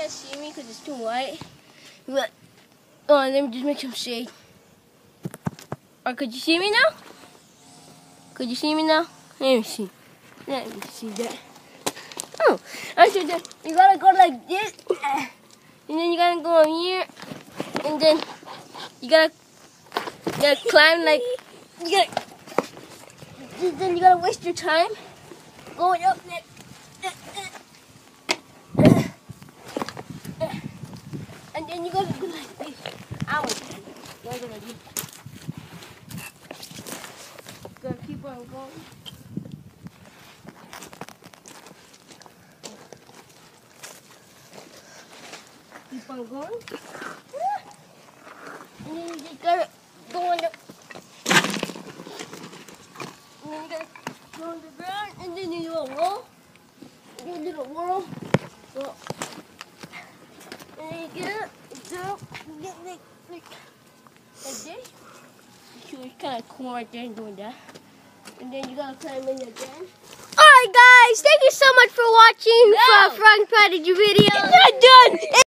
can't see me because it's too white. But, oh, let me just make some shade. Or could you see me now? Could you see me now? Let me see. Let me see that. Oh, I said that you gotta go like this. And then you gotta go on here. And then you gotta climb like, then you gotta waste your time going up there. And then you gotta go like this. Ow. Gotta keep on going. Keep on going. And then you just gotta go on the, and then you gotta go on the ground, and then you do a roll. Do a little whirl. Well, and then you get up, get like this. It's kind of cool right there doing that. And then you gotta climb in again. Alright guys, thank you so much for watching Frog Prodigy video. It's not done!